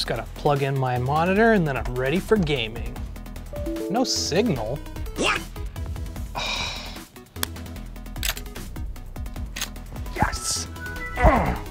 Just gotta plug in my monitor and then I'm ready for gaming. No signal? What? Yes.